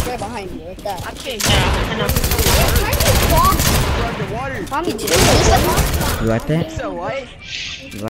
right behind you, like that. I can't get out. I know. Underwater. Tommy, You like that? So what?